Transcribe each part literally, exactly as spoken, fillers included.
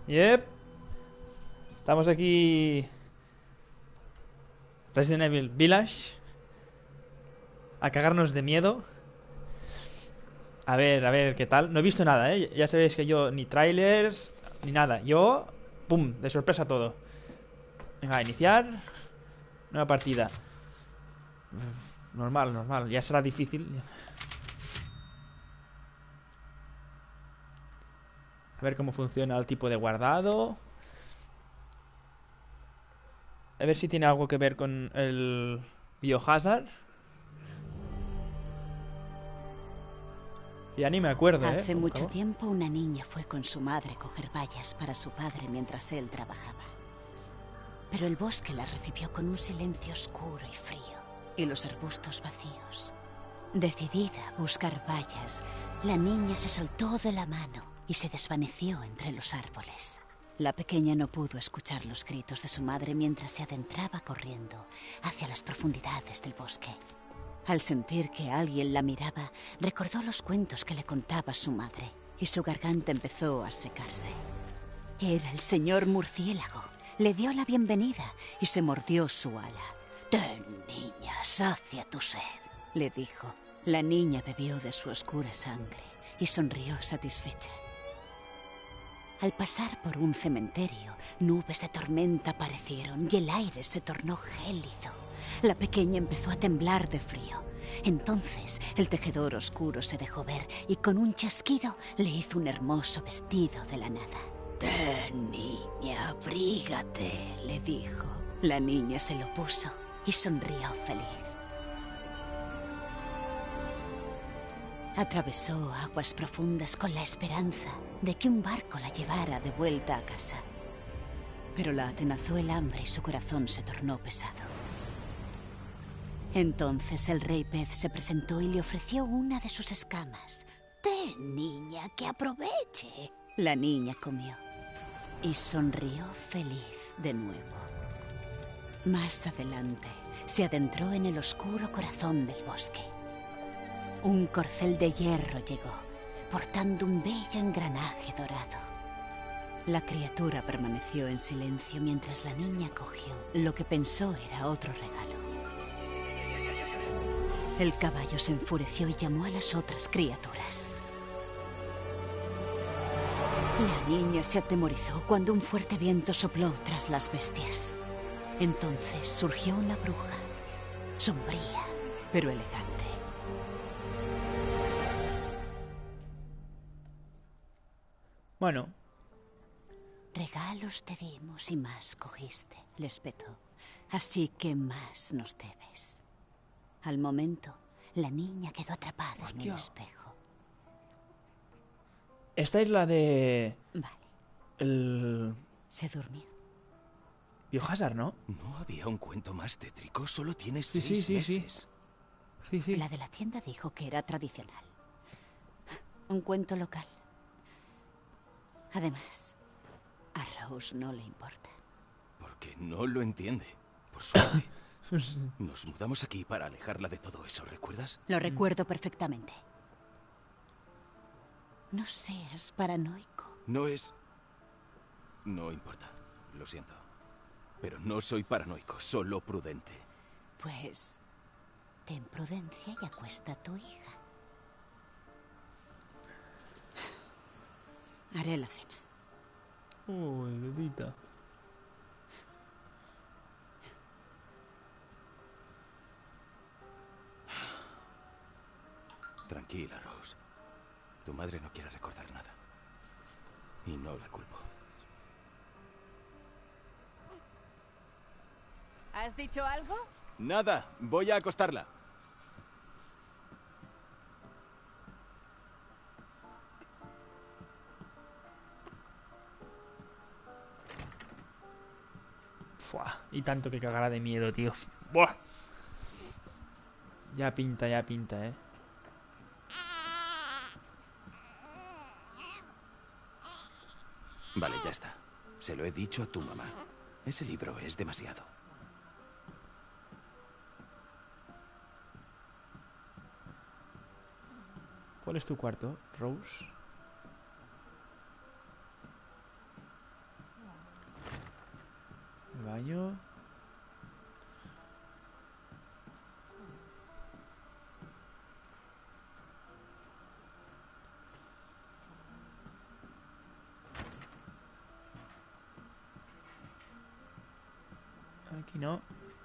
Yep. Estamos aquí. Resident Evil Village. A cagarnos de miedo. A ver, a ver, ¿qué tal? No he visto nada, ¿eh? Ya sabéis que yo ni trailers, ni nada. Yo, pum, de sorpresa todo. Venga, a iniciar. Nueva partida. Normal, normal. Ya será difícil. A ver cómo funciona el tipo de guardado. A ver si tiene algo que ver con el Biohazard. Ya ni me acuerdo, ¿eh? Hace mucho tiempo una niña fue con su madre a coger bayas para su padre mientras él trabajaba. Pero el bosque la recibió con un silencio oscuro y frío, y los arbustos vacíos. Decidida a buscar bayas, la niña se soltó de la mano y se desvaneció entre los árboles. La pequeña no pudo escuchar los gritos de su madre mientras se adentraba corriendo hacia las profundidades del bosque. Al sentir que alguien la miraba, recordó los cuentos que le contaba su madre, y su garganta empezó a secarse. Era el señor murciélago. Le dio la bienvenida y se mordió su ala. «Ten, niña, sacia tu sed», le dijo. La niña bebió de su oscura sangre y sonrió satisfecha. Al pasar por un cementerio, nubes de tormenta aparecieron y el aire se tornó gélido. La pequeña empezó a temblar de frío. Entonces, el tejedor oscuro se dejó ver y con un chasquido le hizo un hermoso vestido de la nada. «Ten, niña, abrígate», le dijo. La niña se lo puso y sonrió feliz. Atravesó aguas profundas con la esperanza de que un barco la llevara de vuelta a casa. Pero la atenazó el hambre y su corazón se tornó pesado. Entonces el rey pez se presentó y le ofreció una de sus escamas. «Ten, niña, que aproveche». La niña comió y sonrió feliz de nuevo. Más adelante, se adentró en el oscuro corazón del bosque. Un corcel de hierro llegó, portando un bello engranaje dorado. La criatura permaneció en silencio mientras la niña cogió lo que pensó era otro regalo. El caballo se enfureció y llamó a las otras criaturas. La niña se atemorizó cuando un fuerte viento sopló tras las bestias. Entonces surgió una bruja, sombría, pero elegante. Bueno. Regalos te dimos y más cogiste, le espetó. Así que más nos debes. Al momento, la niña quedó atrapada Hostia. en un espejo. Esta es la de... Vale. El... Se durmió. Biohazard, ¿no? ¿No había un cuento más tétrico? Solo tienes sí, seis sí, sí, meses. Sí. sí, sí. La de la tienda dijo que era tradicional. Un cuento local. Además, a Rose no le importa. Porque no lo entiende. Por suerte. Nos mudamos aquí para alejarla de todo eso, ¿recuerdas? Lo recuerdo perfectamente. No seas paranoico. No es... No importa. Lo siento. Pero no soy paranoico, solo prudente. Pues... ten prudencia y acuesta a tu hija. Haré la cena. Uy, bebita. Tranquila, Rose. Tu madre no quiere recordar nada. Y no la culpo. ¿Has dicho algo? Nada, voy a acostarla. Fua, y tanto que cagará de miedo, tío. Buah. Ya pinta, ya pinta, eh. Vale, ya está. Se lo he dicho a tu mamá. Ese libro es demasiado. ¿Cuál es tu cuarto, Rose? baño. Aquí no.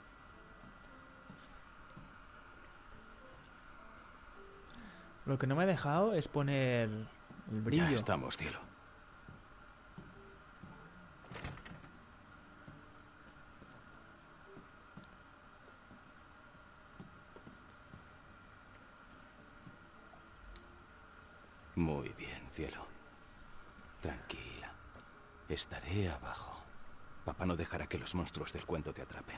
Lo que no me ha dejado es poner el brillo. Ya estamos, cielo. Muy bien, cielo. Tranquila. Estaré abajo. Papá no dejará que los monstruos del cuento te atrapen.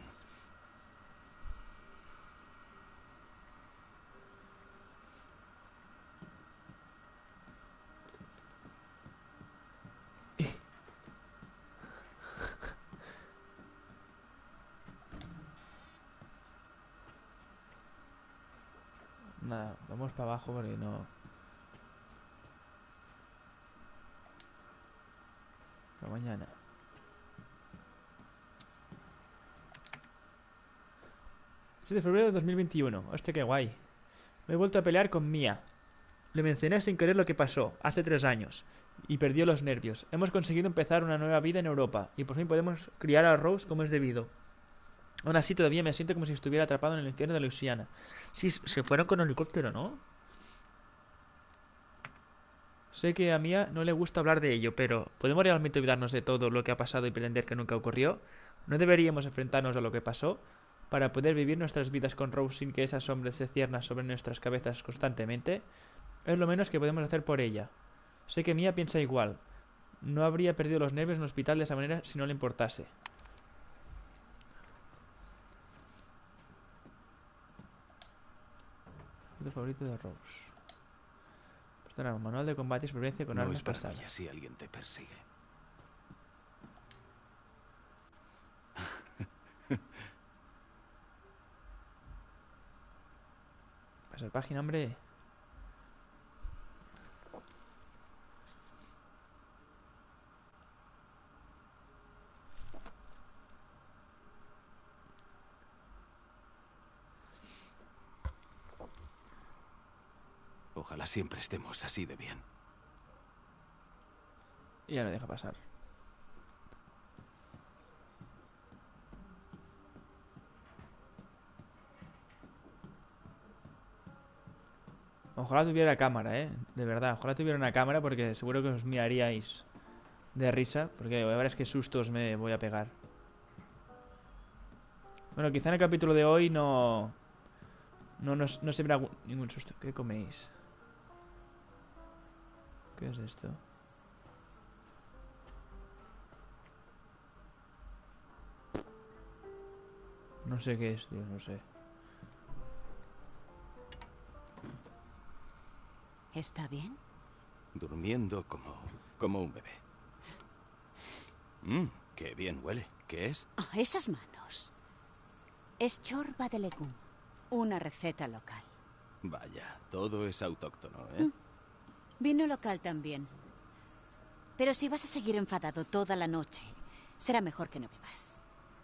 Nada, vamos para abajo porque no... Para mañana. siete de febrero de dos mil veintiuno. Hostia, qué guay. Me he vuelto a pelear con Mia. Le mencioné sin querer lo que pasó, hace tres años, y perdió los nervios. Hemos conseguido empezar una nueva vida en Europa, y por fin podemos criar a Rose como es debido. Aún así, todavía me siento como si estuviera atrapado en el infierno de Luisiana. Sí, se fueron con helicóptero, ¿no? Sé que a Mia no le gusta hablar de ello, pero ¿podemos realmente olvidarnos de todo lo que ha pasado y pretender que nunca ocurrió? ¿No deberíamos enfrentarnos a lo que pasó para poder vivir nuestras vidas con Rose sin que esas sombras se ciernan sobre nuestras cabezas constantemente? Es lo menos que podemos hacer por ella. Sé que Mia piensa igual. No habría perdido los nervios en el hospital de esa manera si no le importase. ¿Tu favorito de Rose? Perdona, manual de combate y supervivencia con No armas es para pasadas. mí si alguien te persigue. Pasar página, hombre. Ojalá siempre estemos así de bien. Y ya me deja pasar. Ojalá tuviera cámara, eh. De verdad, ojalá tuviera una cámara porque seguro que os miraríais de risa. Porque a ver es qué sustos me voy a pegar. Bueno, quizá en el capítulo de hoy no... No, no, no se verá ningún susto. ¿Qué coméis? ¿Qué es esto? No sé qué es, tío, no sé. ¿Está bien? Durmiendo como, como un bebé. Mmm, qué bien huele. ¿Qué es? Oh, esas manos. Es chorba de legum. Una receta local. Vaya, todo es autóctono, ¿eh? Mm. Vino local también. Pero si vas a seguir enfadado toda la noche, será mejor que no bebas.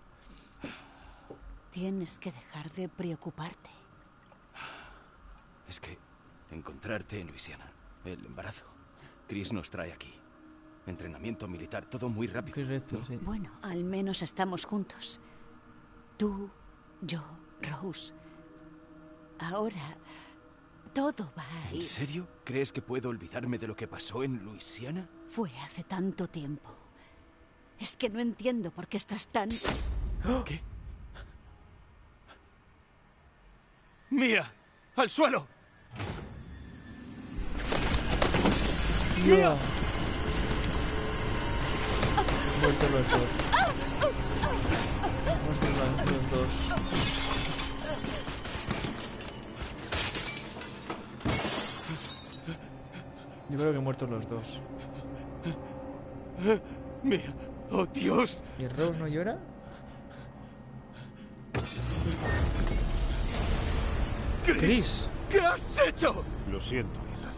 Tienes que dejar de preocuparte. Es que encontrarte en Luisiana, el embarazo. Chris nos trae aquí. Entrenamiento militar, todo muy rápido. Qué reto, ¿no? sí. Bueno, al menos estamos juntos. Tú, yo, Rose. Ahora, todo va a ir... ¿En serio? ¿Crees que puedo olvidarme de lo que pasó en Luisiana? Fue hace tanto tiempo. Es que no entiendo por qué estás tan... ¿Qué? ¡Mía! ¡Al suelo! ¡Mía! Muertos los dos. Muertos los dos. Yo creo que muertos los dos. ¡Mía! ¡Oh, Dios! ¿Y Rose no llora? ¡Chris! Chris. ¿Qué has hecho? Lo siento, Ethan.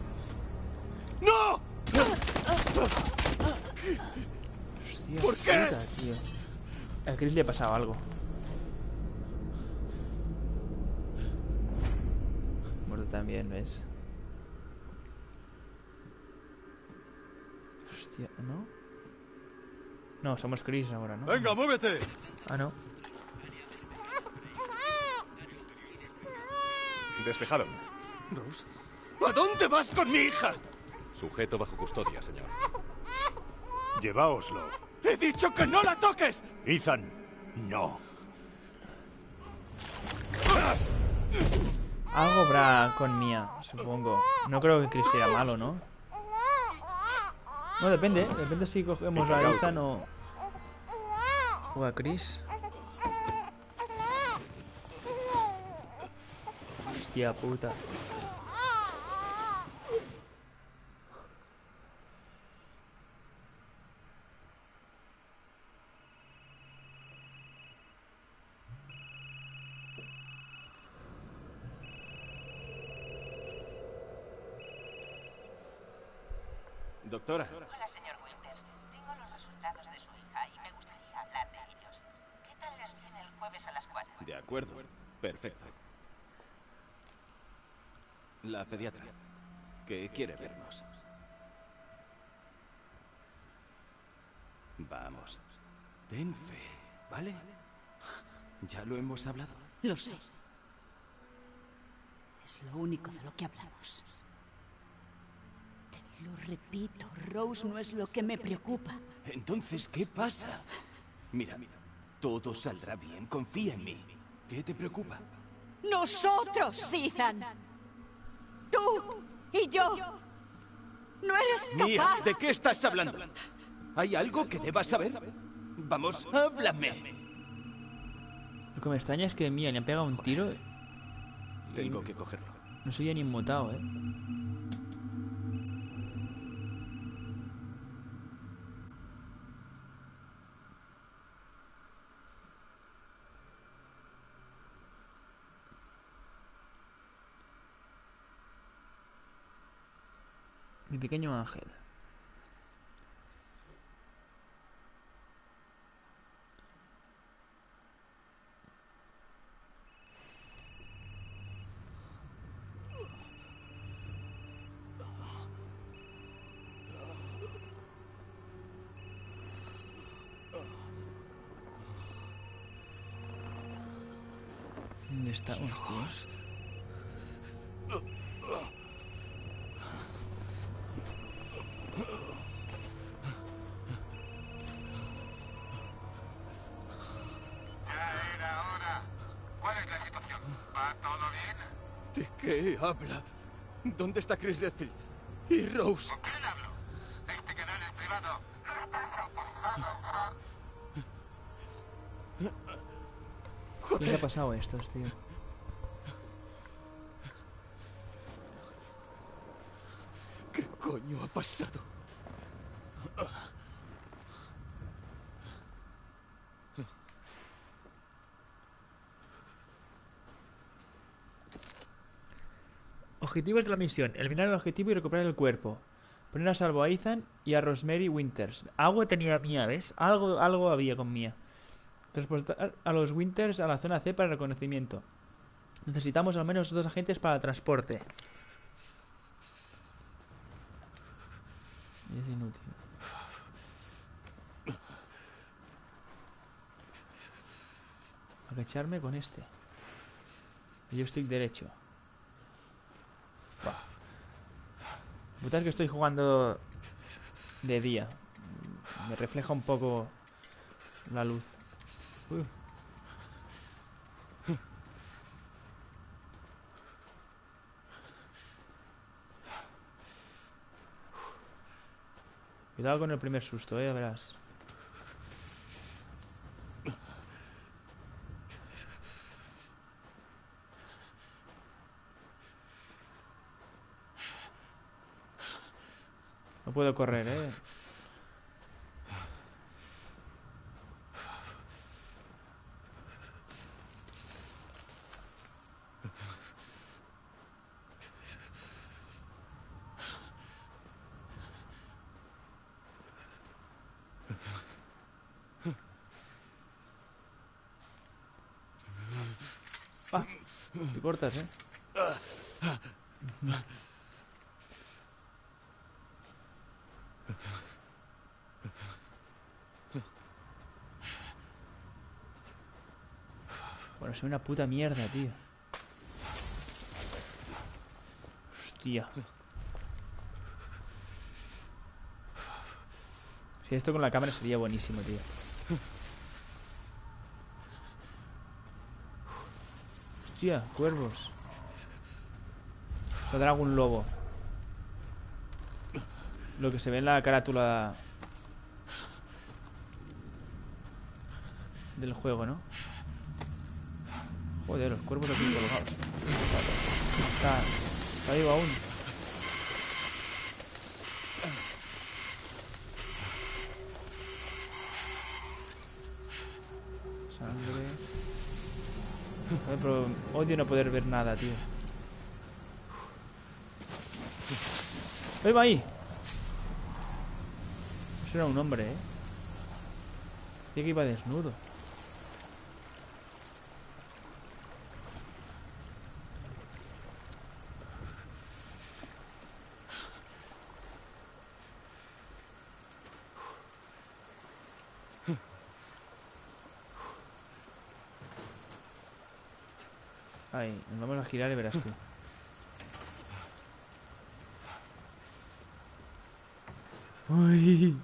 ¡No! Hostia ¿Por qué? puta, tío. A Chris le ha pasado algo. Muerto también, ¿ves? Hostia, ¿no? No, somos Chris ahora, ¿no? ¡Venga, muévete! Ah, no. Despejado. Rose, ¿a dónde vas con mi hija? Sujeto bajo custodia, señor. Lleváoslo. ¡He dicho que no la toques! Ethan, no. Algo habrá con Mia, supongo. No creo que Chris sea malo, ¿no? No, depende. Depende si cogemos a Ethan o... O a Chris. Hostia puta. Doctora. Hola, señor Winters. Tengo los resultados de su hija y me gustaría hablar de ellos. ¿Qué tal les viene el jueves a las cuatro? De acuerdo. Perfecto. La pediatra, que quiere vernos. Vamos. Ten fe, ¿vale? Ya lo hemos hablado. Lo sé. Es lo único de lo que hablamos. Te lo repito, Rose no es lo que me preocupa. Entonces, ¿qué pasa? Mira, todo saldrá bien. Confía en mí. ¿Qué te preocupa? ¡Nosotros, Ethan! ¡Tú y yo! ¡No eres capaz! Mía, ¿de qué estás hablando? ¿Hay algo que debas saber? Vamos, háblame. Lo que me extraña es que Mia le han pegado un tiro. Tengo que cogerlo. No soy ya ni inmutado, ¿eh? Mi pequeño ángel. ¿Dónde está? Hostias. Ya era hora. ¿Cuál es la situación? ¿Va todo bien? ¿De qué habla? ¿Dónde está Chris Redfield? ¿Y Rose? ¿Con quién hablo? Este canal es privado. ¿Qué le ha pasado a estos, tío? ¿Qué coño ha pasado? Objetivos de la misión. Eliminar el objetivo y recuperar el cuerpo. Poner a salvo a Ethan y a Rosemary Winters. Algo tenía Mia, ¿ves? Algo, algo había con Mia. Transportar a los Winters a la zona C para el reconocimiento. Necesitamos al menos dos agentes para el transporte. Y es inútil. Agacharme con este. Y yo estoy derecho. Buah. Puta, es que estoy jugando de día. Me refleja un poco la luz. Uy. Cuidado con el primer susto, eh, verás. No puedo correr, eh. Te cortas, ¿eh? Bueno, soy una puta mierda, tío. Hostia. Si esto con la cámara sería buenísimo, tío. Hostia, cuervos. Saldrá algún lobo. Lo que se ve en la carátula del juego, ¿no? Joder, los cuervos aquí colgados. Está, está vivo aún. Sangre. Joder, pero odio no poder ver nada, tío. ¡Ahí va ahí! Eso era un hombre, ¿eh? Decía que iba desnudo. Ahí, nos vamos a girar y verás tú. Uy.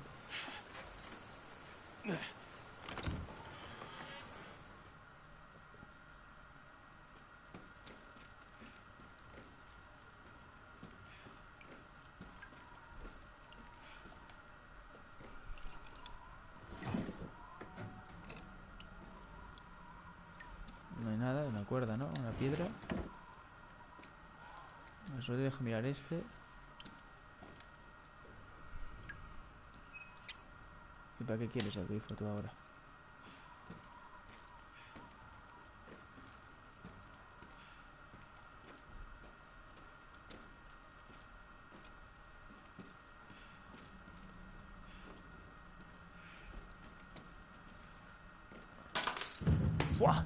No hay nada, una cuerda, ¿no? Una piedra. Solo te dejo mirar este. ¿Y para qué quieres el grifo tú ahora? ¡Fua!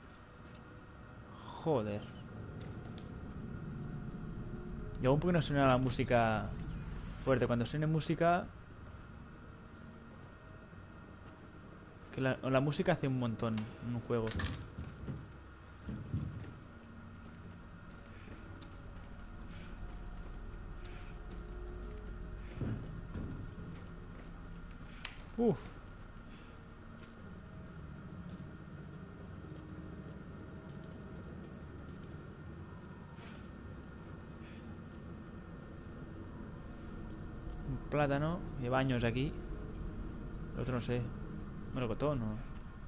Joder. Y aún porque no suena la música fuerte. Cuando suene música... Que la, la música hace un montón en un juego. Uf. Un plátano. Lleva años aquí. El otro no sé. Melocotón o...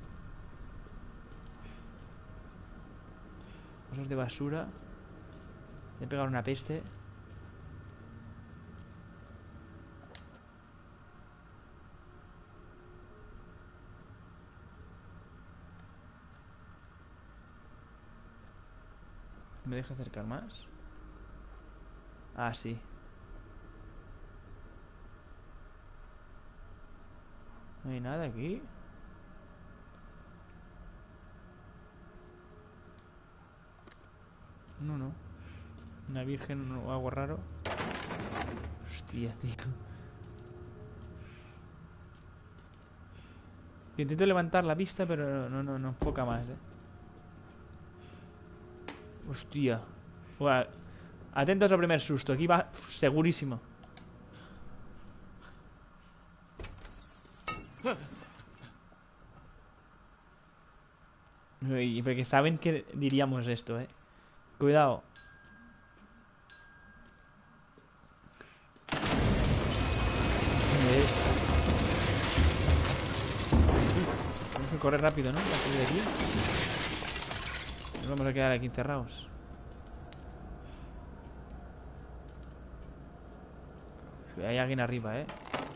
Cosas de basura. Le he pegado una peste. ¿Me deja acercar más? Ah, sí. No hay nada aquí. No, no. Una virgen o algo raro. Hostia, tío. Intento levantar la vista, pero no, no, no enfoca más, eh. Hostia. Buah. Atentos al primer susto. Aquí va segurísimo. Y porque saben que diríamos esto, eh. Cuidado. ¿Ves? Tenemos que correr rápido, ¿no? Para salir de aquí. Nos vamos a quedar aquí encerrados. Hay alguien arriba, eh.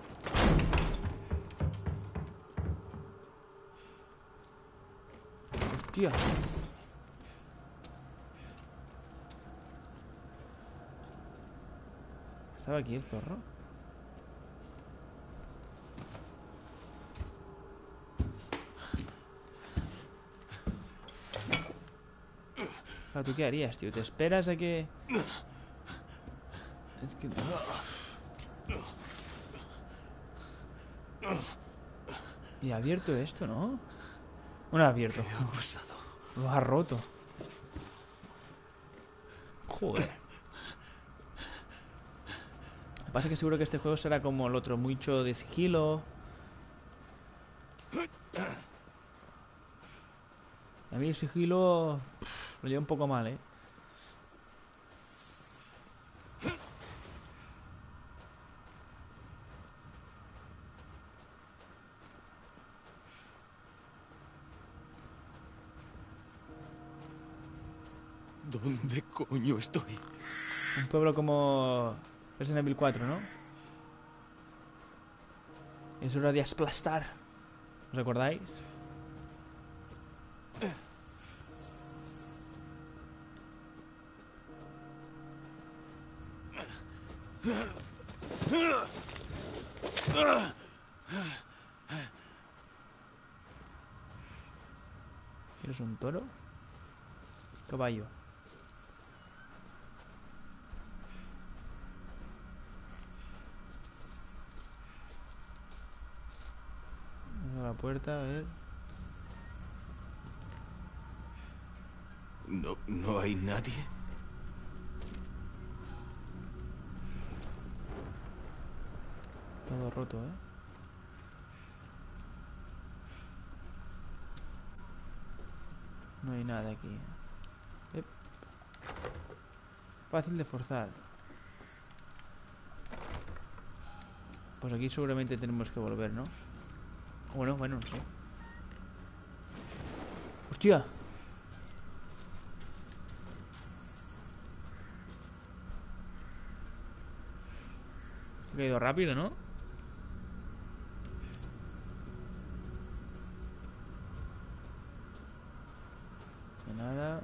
Hostia. ¿Estaba aquí el zorro? Claro, ¿tú qué harías, tío? ¿Te esperas a que...? Es que... Y ha abierto esto, ¿no? Bueno, ha abierto. ¿Qué ha pasado? Lo ha roto. Joder. Lo que pasa es que seguro que este juego será como el otro, mucho de sigilo. A mí el sigilo pff, lo lleva un poco mal, ¿eh? ¿Dónde coño estoy? Un pueblo como Resident Evil cuatro, ¿no? Es hora de aplastar. ¿Os acordáis? ¿Eres un toro? Caballo. Vamos a la puerta, a ver. No, no hay nadie. Todo roto, ¿eh? No hay nada aquí. Ep. Fácil de forzar. Pues aquí seguramente tenemos que volver, ¿no? Bueno, bueno, no sé. ¡Hostia! Se ha caído rápido, ¿no? De nada.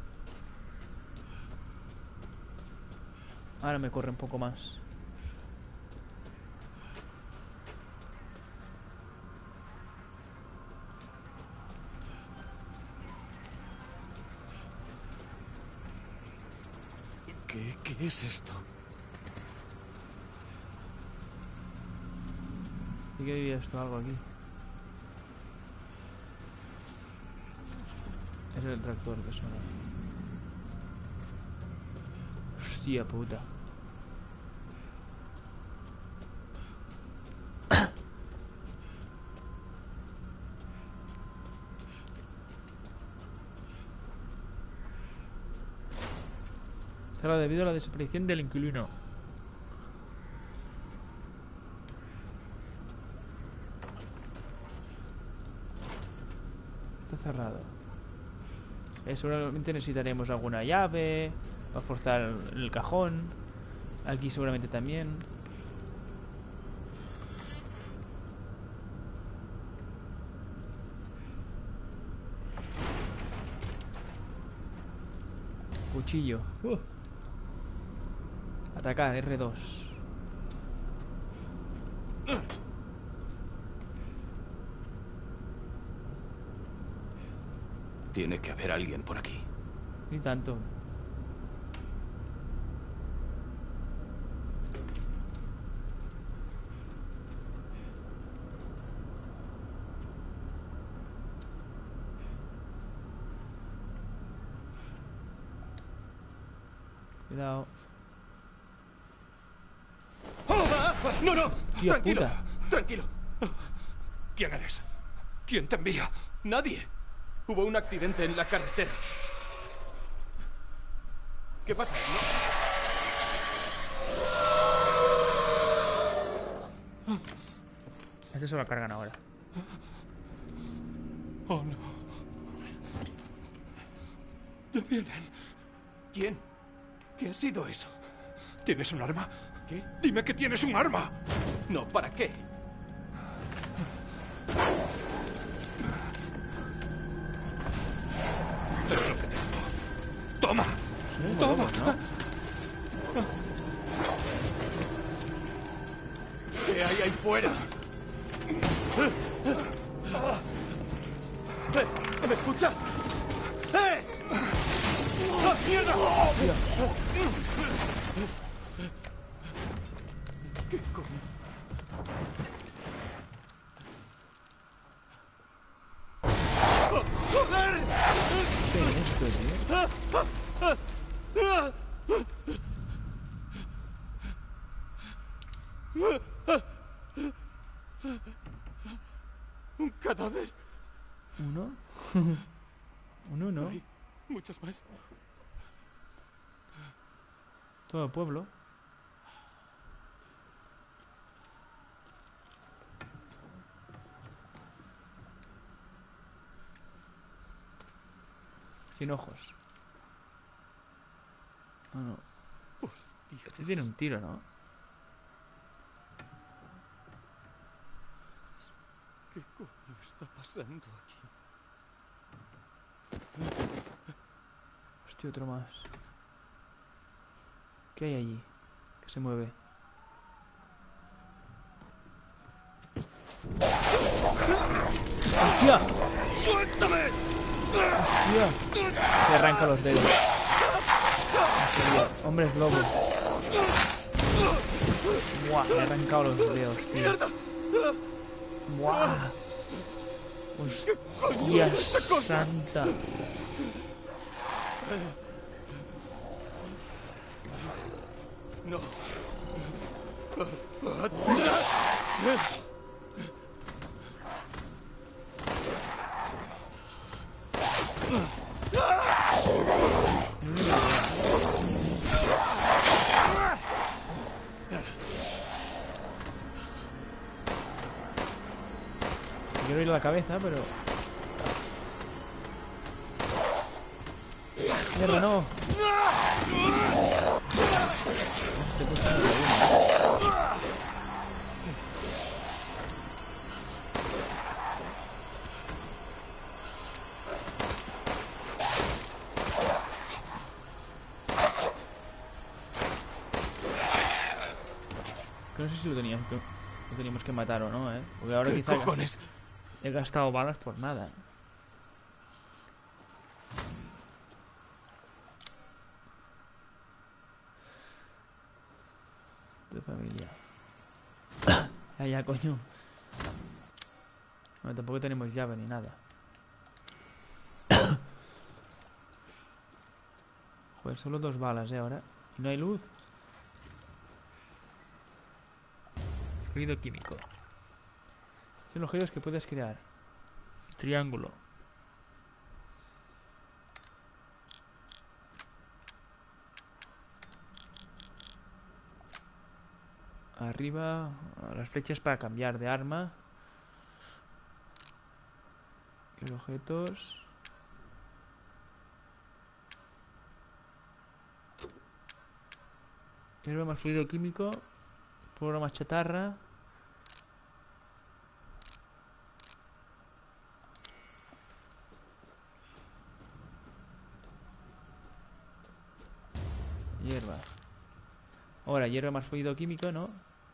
Ahora me corre un poco más. ¿Qué, qué es esto? Sí que había esto algo aquí. Es el tractor que suena. Hostia puta. Cerrado debido a la desaparición del inquilino. Está cerrado. Eh, seguramente necesitaremos alguna llave para forzar el, el cajón. Aquí seguramente también. Cuchillo. Uh. Atacar, erre dos. Tiene que haber alguien por aquí. Ni tanto. Cuidado. ¡No, no! Tía ¡Tranquilo! puta. ¡Tranquilo! ¿Quién eres? ¿Quién te envía? ¡Nadie! Hubo un accidente en la carretera. ¿Qué pasa? ¿No? Este se lo cargan ahora. Oh, no. Ya vienen. ¿Quién? ¿Qué ha sido eso? ¿Tienes un arma? ¿Qué? Dime que tienes un arma. No, ¿para qué? Es lo que tengo. Toma. Toma. ¿Qué hay ahí fuera? ¿Eh? ¿Me escucha? ¡Eh! Hostia. ¿Qué coño? ¡Joder! ¿Qué es esto, tío? ¡Un cadáver! ¿Uno? Un uno. Hay muchos más. Todo el pueblo. Sin ojos. Ah, no. Por Dios. Este tiene un tiro, ¿no? ¿Qué coño está pasando aquí? Hostia, otro más. ¿Qué hay allí? Que se mueve. ¡Hostia! ¡Suéltame! ¡Hostia! Se arranca los dedos. En serio. Hombres lobo. Buah, le he arrancado los dedos, tío. ¡Mierda! Buah. Hostia santa. No. ¡Atrás! Quiero ir a la cabeza, pero... ¡Mierda, no! Este puto no lo veo. Que no sé si lo teníamos que, lo teníamos que matar o no, ¿eh? Porque ahora ¿Qué quizá cojones? he gastado balas por nada. De familia. Ah, ya, coño. Bueno, tampoco tenemos llave ni nada. Joder, solo dos balas, ¿eh? Ahora. Y no hay luz. Fluido químico. Son los objetos que puedes crear. Triángulo. Arriba, las flechas para cambiar de arma. Y los objetos. Hierba más fluido químico. Programa chatarra. Hierba. Ahora, hierba más fluido químico, ¿no?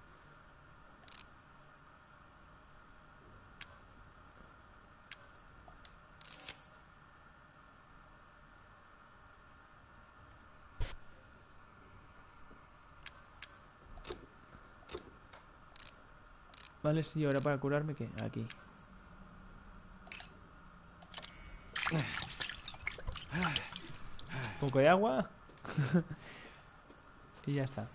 Vale, sí, ahora para curarme, ¿qué? Aquí. Un poco de agua. Y ya está.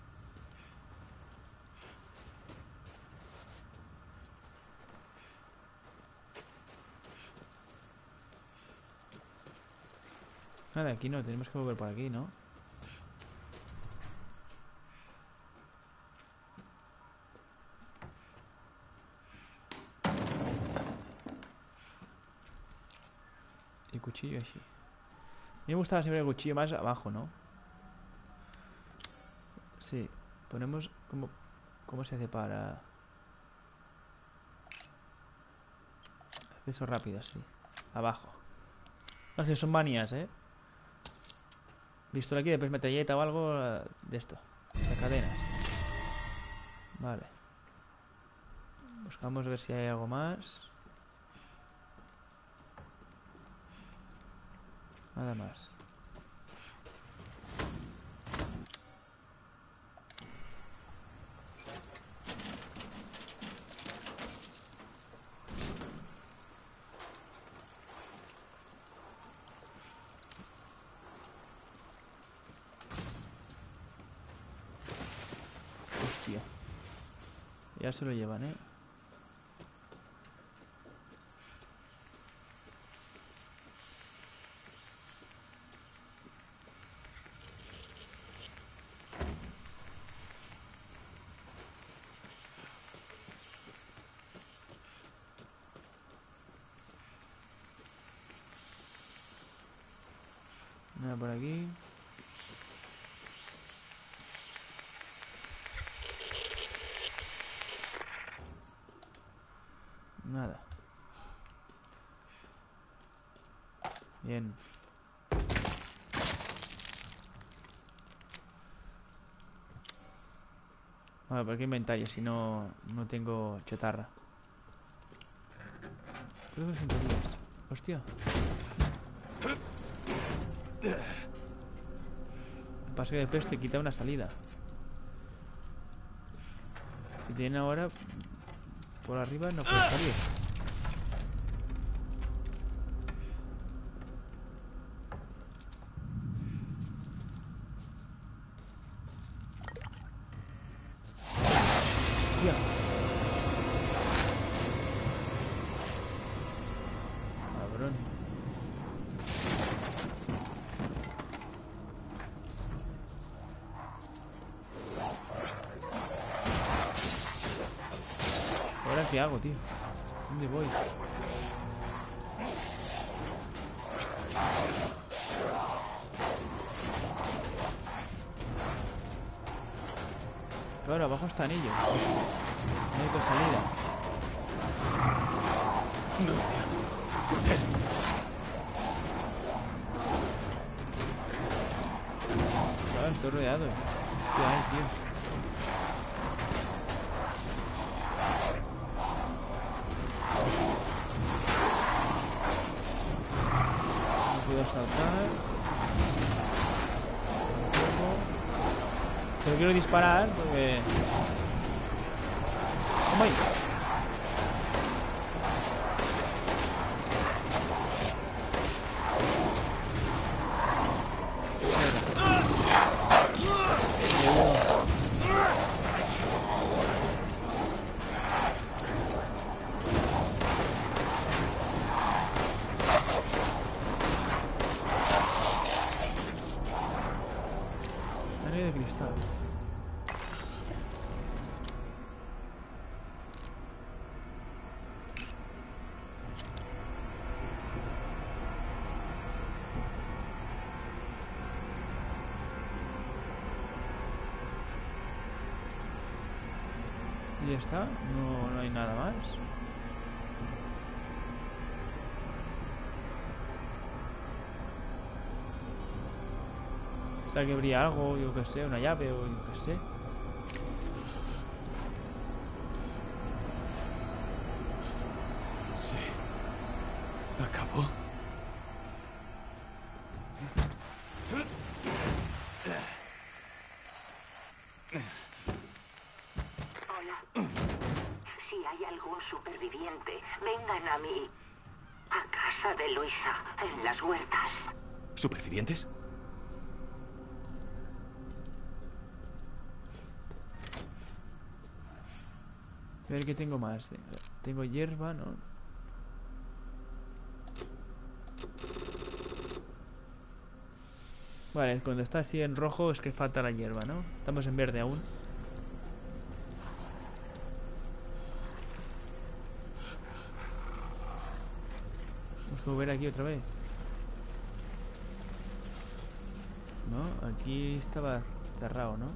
Nada, aquí no, tenemos que volver por aquí, ¿no? Y cuchillo así. A mí me gustaba siempre el cuchillo más abajo, ¿no? Sí. Ponemos como... ¿Cómo se hace para...? Acceso rápido, sí. Abajo. No sé, son manías, ¿eh? Pistola aquí, después metralleta o algo de esto. De cadenas. Vale. Buscamos a ver si hay algo más. Nada más. Ya se lo llevan, ¿eh? Nada por aquí. Nada. Bien. Vale, ¿por qué inventario si no, no tengo chatarra? Creo que son teorías. Hostia. El paso de peste quita una salida. Si tienen ahora por arriba no puede salir. Hostia. Cabrón. ¿Ahora qué hago, tío? ¿Dónde voy? Claro, abajo están ellos. No hay otra salida. Claro, estoy rodeado. ¿Qué hay, tío? Puedo saltar. Pero quiero disparar porque... ¡Oh, my! Área de cristal. ¿Y ya está? No, no hay nada más. O sea, que habría algo, yo que sé, una llave o yo que sé. Sí. ¿Acabó? Hola. Si hay algún superviviente, vengan a mí. A casa de Luisa, en las huertas. ¿Supervivientes? A ver qué tengo más. Tengo hierba, ¿no? Vale, cuando está así en rojo es que falta la hierba, ¿no? Estamos en verde aún. Vamos a mover aquí otra vez. No, aquí estaba cerrado, ¿no?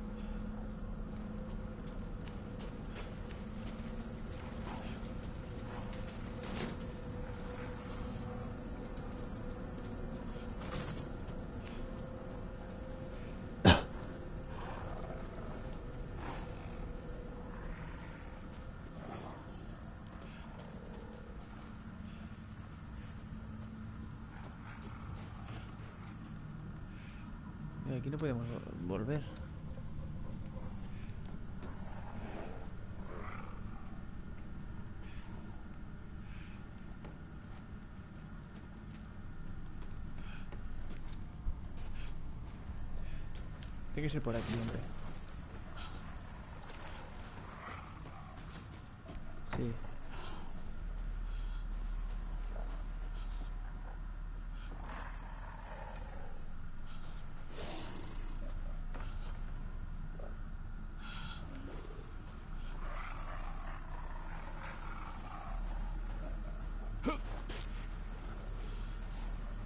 Aquí no podemos volver. Tiene que ser por aquí, hombre.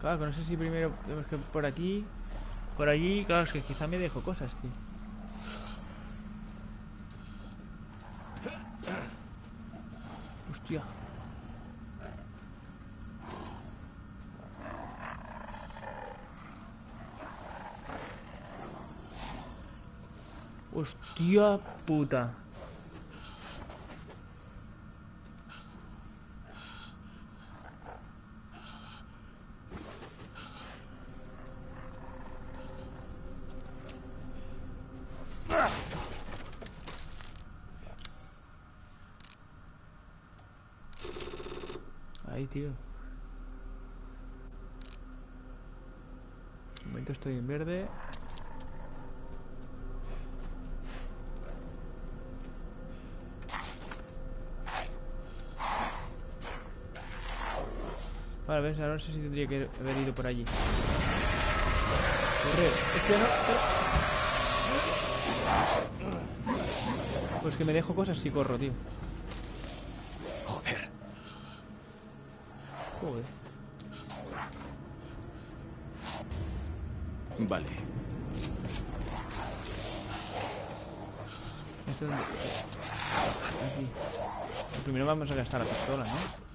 Claro, no sé si primero tenemos que por aquí, por allí. Claro, es que quizá me dejo cosas, tío. Hostia. Hostia puta. Ahí, tío. De momento estoy en verde. Vale, ves, ahora no sé si tendría que haber ido por allí. Corre, es que no. Pues que me dejo cosas si corro, tío. Joder. Joder. Vale. ¿Esto dónde? Aquí. Primero vamos a gastar la pistola, ¿no?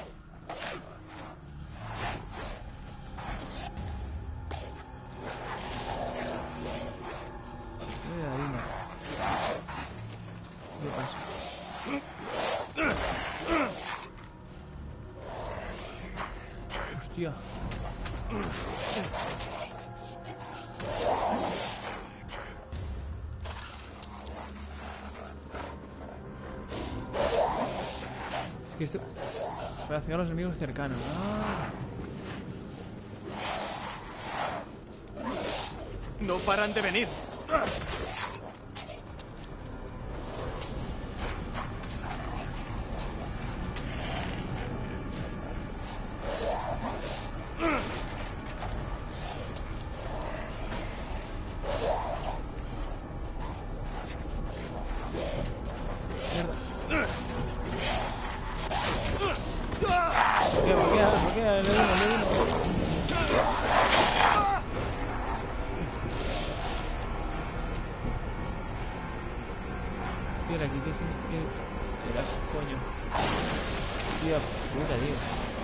Hostia. Es que esto... para cegar a los enemigos cercanos. Ah. No paran de venir. Aquí, ¿qué es? ¿Qué? Era, coño. Tío, puta, tío.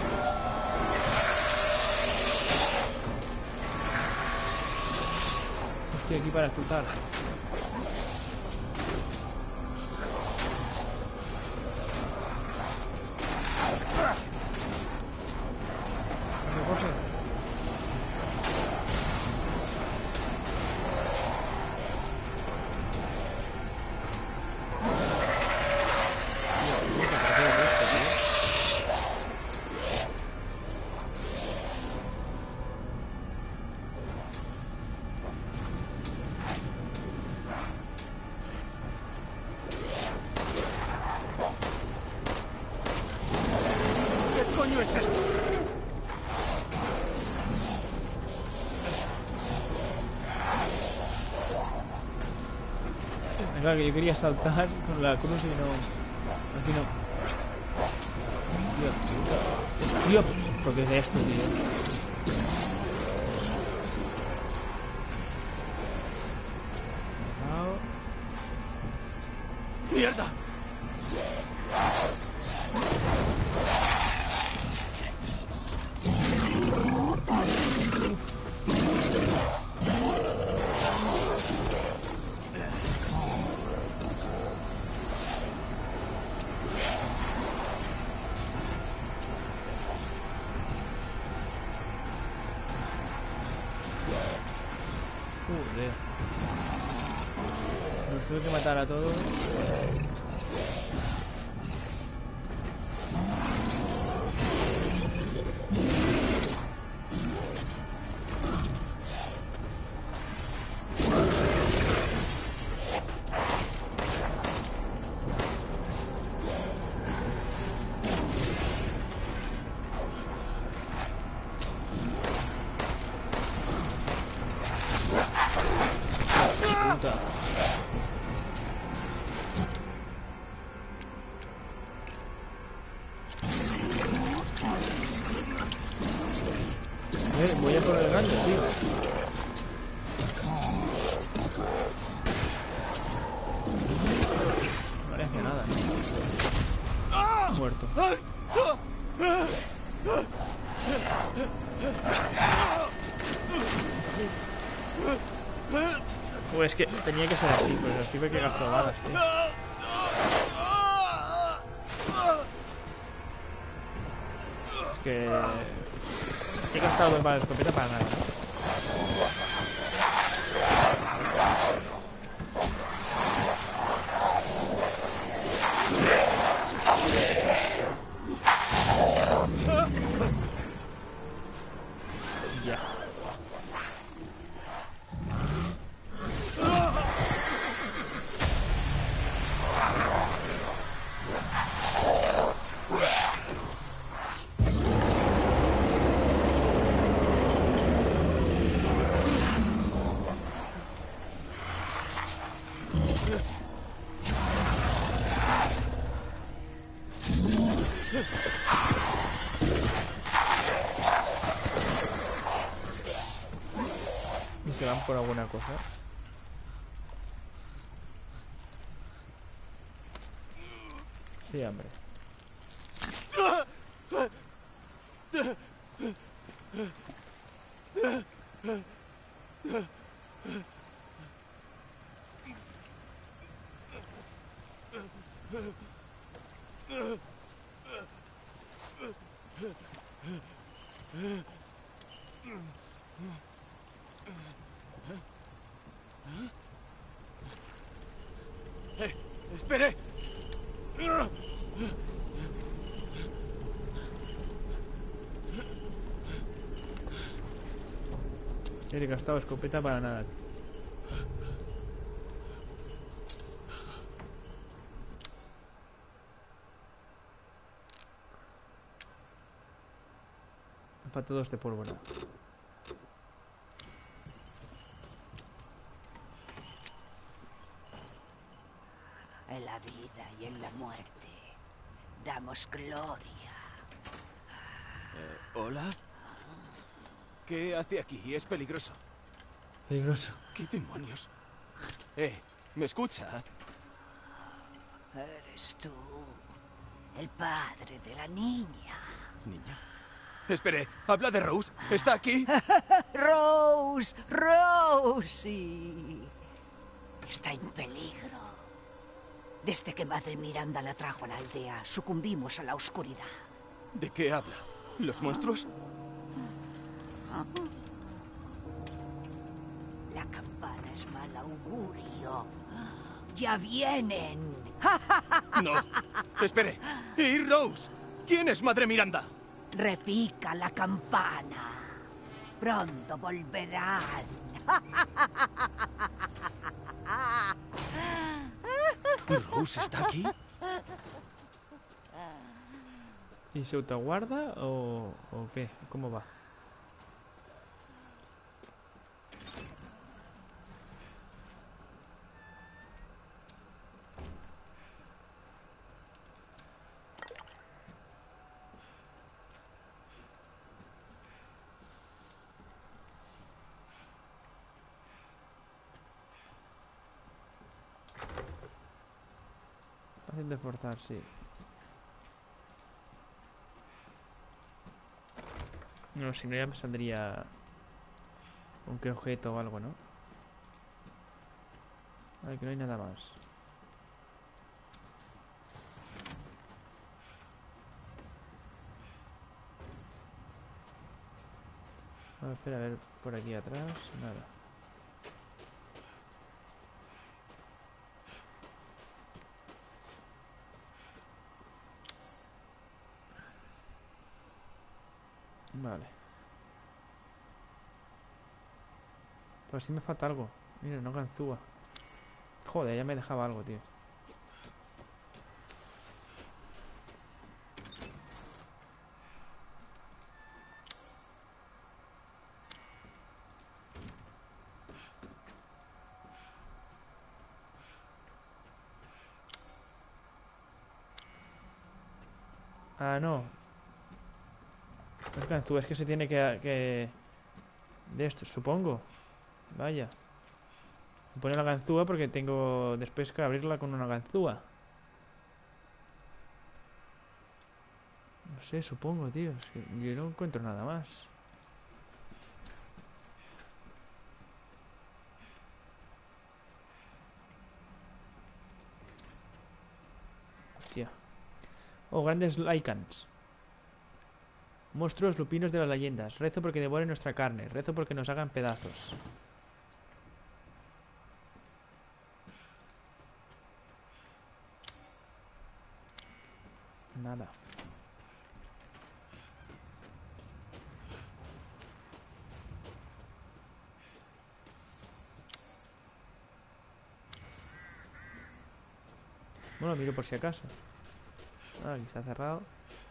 Estoy aquí para escuchar. ¿Es esto? Claro, que yo quería saltar con la cruz y no... Aquí no. Tío, tío, ¿por qué es esto, tío? ¡Mierda! Joder. Los tuve que matar a todos. ver, voy a por el grande, tío. No le hace nada. Muerto. Pues es que tenía que ser así, pues así fue que gastó balas, tío. Es que... he gastado dos balas de escopeta para nada, ¿no? Ya. Y se van por alguna cosa. Sí, hombre. ¡Eh! ¡Espere! He gastado escopeta para nada. Me falta dos de pólvora. En la vida y en la muerte damos gloria. Eh, ¿Hola? ¿Qué hace aquí? Es peligroso. Peligroso. ¿Qué demonios? Eh, ¿me escucha? Eres tú, el padre de la niña. Niña. Espere, habla de Rose. ¿Está aquí? Rose, Rosie. Está en peligro. Desde que Madre Miranda la trajo a la aldea, sucumbimos a la oscuridad. ¿De qué habla? ¿Los monstruos? La campana es mal augurio. ¡Ya vienen! No. Espere. ¿Y Rose? ¿Quién es Madre Miranda? Repica la campana. Pronto volverán. ¿Rose está aquí? ¿Y se autoguarda o, o qué? ¿Cómo va? Fácil de forzar, sí. No, si no ya me saldría un qué objeto o algo, ¿no? Ay, que no hay nada más. Ah, espera, a ver, por aquí atrás, nada. Vale. Pues sí me falta algo. Mira, no ganzúa. Joder, ya me dejaba algo, tío. Ah, no. No es ganzúa, es que se tiene que... que... De estos, supongo. Vaya. Me pone la ganzúa porque tengo después que abrirla con una ganzúa. No sé, supongo, tío. Es que yo no encuentro nada más. Hostia. Oh, grandes lycans. Monstruos lupinos de las leyendas. Rezo porque devoren nuestra carne. Rezo porque nos hagan pedazos. Nada. Bueno, miro por si acaso. Ah, aquí está cerrado.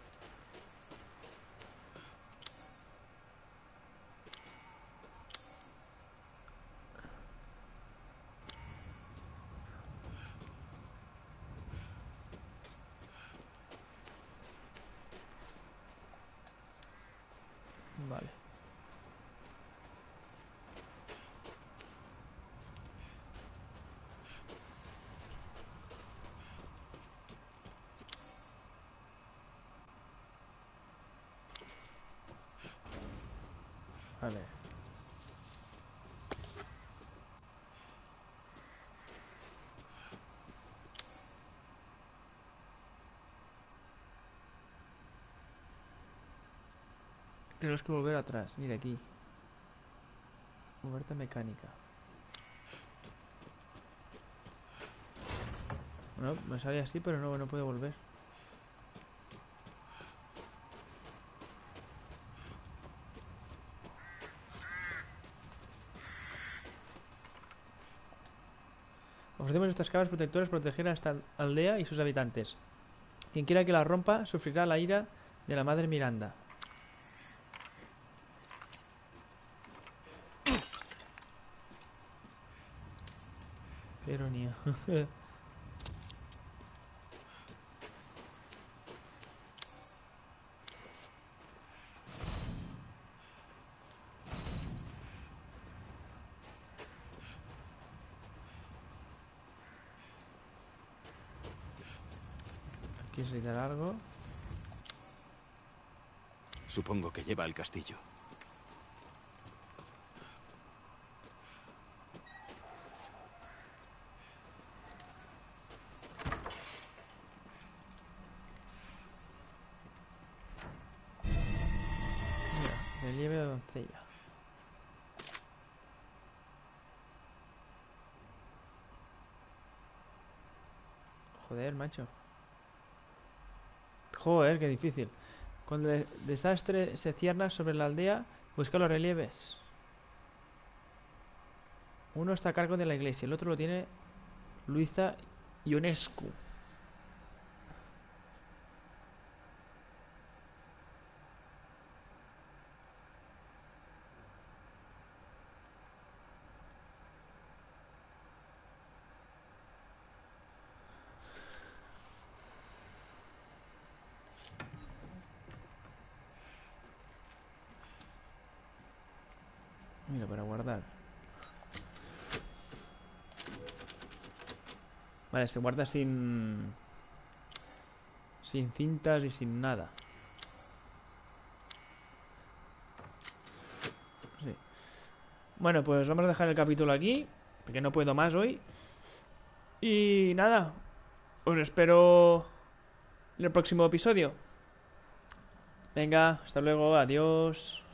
Vale. Vale. Tenemos que volver atrás. Mira aquí. Moverte mecánica. Bueno, me sale así, pero no, no puedo volver. Ofrecemos estas capas protectoras para proteger a esta aldea y sus habitantes. Quien quiera que la rompa sufrirá la ira de la madre Miranda. Qué ironía. Aquí se irá algo. Supongo que lleva al castillo. Mira, relieve de doncella. Joder, macho. Joder, qué difícil. Cuando el desastre se cierna sobre la aldea, busca los relieves. Uno está a cargo de la iglesia, el otro lo tiene Luisa Ionescu. Mira, para guardar. Vale, se guarda sin... sin cintas y sin nada. Sí. Bueno, pues vamos a dejar el capítulo aquí, porque no puedo más hoy. Y nada, os espero en el próximo episodio. Venga, hasta luego, adiós.